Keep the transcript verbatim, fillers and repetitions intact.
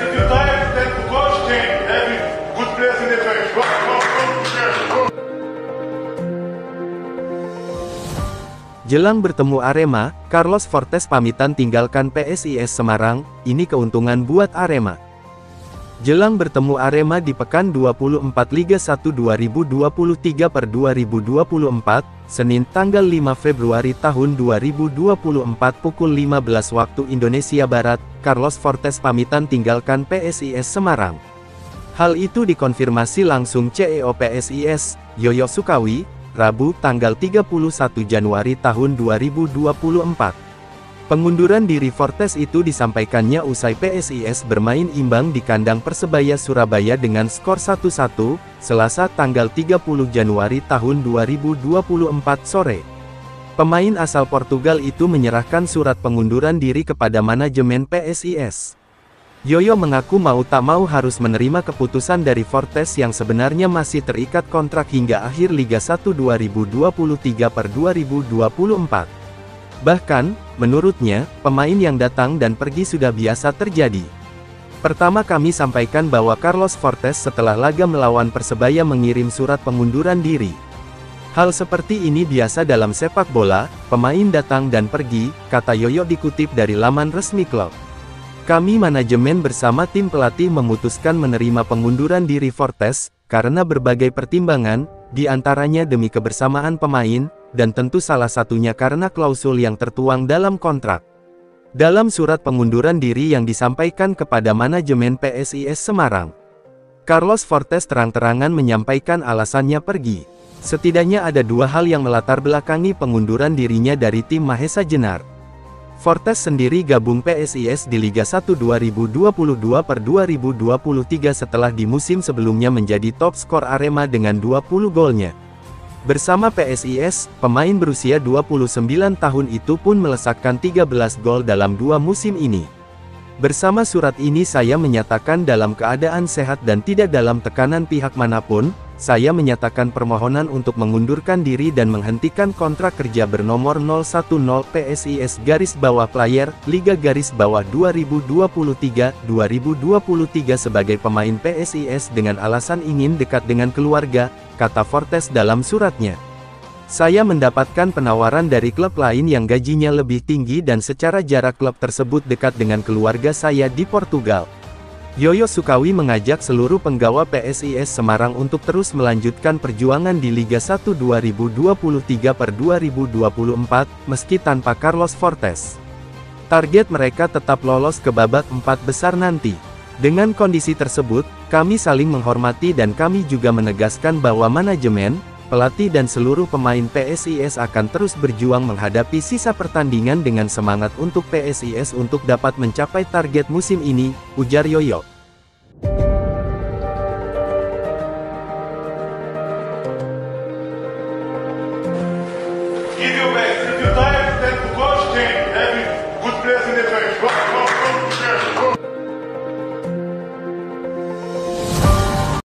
you type that coach team having good players in the bench. Go, go, go, go. Jelang bertemu Arema, Carlos Fortes pamitan tinggalkan P S I S Semarang, ini keuntungan buat Arema. Jelang bertemu Arema di pekan dua puluh empat Liga satu dua ribu dua puluh tiga per dua ribu dua puluh empat, Senin tanggal lima Februari tahun dua ribu dua puluh empat pukul lima belas waktu Indonesia Barat, Carlos Fortes pamitan tinggalkan P S I S Semarang. Hal itu dikonfirmasi langsung C E O P S I S, Yoyo Sukawi, Rabu tanggal tiga puluh satu Januari tahun dua ribu dua puluh empat. Pengunduran diri Fortes itu disampaikannya usai P S I S bermain imbang di kandang Persebaya Surabaya dengan skor satu satu, Selasa tanggal tiga puluh Januari tahun dua ribu dua puluh empat sore. Pemain asal Portugal itu menyerahkan surat pengunduran diri kepada manajemen P S I S. Yoyo mengaku mau tak mau harus menerima keputusan dari Fortes yang sebenarnya masih terikat kontrak hingga akhir Liga satu dua ribu dua puluh tiga per dua ribu dua puluh empat. Bahkan, menurutnya, pemain yang datang dan pergi sudah biasa terjadi. Pertama kami sampaikan bahwa Carlos Fortes setelah laga melawan Persebaya mengirim surat pengunduran diri. Hal seperti ini biasa dalam sepak bola, pemain datang dan pergi, kata Yoyo dikutip dari laman resmi klub. Kami manajemen bersama tim pelatih memutuskan menerima pengunduran diri Fortes, karena berbagai pertimbangan, di antaranya demi kebersamaan pemain, dan tentu salah satunya karena klausul yang tertuang dalam kontrak. Dalam surat pengunduran diri yang disampaikan kepada manajemen P S I S Semarang, Carlos Fortes terang-terangan menyampaikan alasannya pergi. Setidaknya ada dua hal yang melatar belakangi pengunduran dirinya dari tim Mahesa Jenar. Fortes sendiri gabung P S I S di Liga satu dua ribu dua puluh dua per dua ribu dua puluh tiga setelah di musim sebelumnya menjadi top skor Arema dengan dua puluh golnya. Bersama P S I S, pemain berusia dua puluh sembilan tahun itu pun melesakkan tiga belas gol dalam dua musim ini. Bersama surat ini saya menyatakan dalam keadaan sehat dan tidak dalam tekanan pihak manapun, saya menyatakan permohonan untuk mengundurkan diri dan menghentikan kontrak kerja bernomor nol satu nol P S I S garis bawah player, Liga garis bawah dua ribu dua puluh tiga dua ribu dua puluh tiga sebagai pemain P S I S dengan alasan ingin dekat dengan keluarga, kata Fortes dalam suratnya. Saya mendapatkan penawaran dari klub lain yang gajinya lebih tinggi dan secara jarak klub tersebut dekat dengan keluarga saya di Portugal. Yoyo Sukawi mengajak seluruh penggawa P S I S Semarang untuk terus melanjutkan perjuangan di Liga satu dua ribu dua puluh tiga per dua ribu dua puluh empat, meski tanpa Carlos Fortes. Target mereka tetap lolos ke babak empat besar nanti. Dengan kondisi tersebut, kami saling menghormati dan kami juga menegaskan bahwa manajemen, pelatih dan seluruh pemain P S I S akan terus berjuang menghadapi sisa pertandingan dengan semangat untuk P S I S untuk dapat mencapai target musim ini, ujar Yoyo. Give your best. If you type that coach team having good players in the bench. Go, go.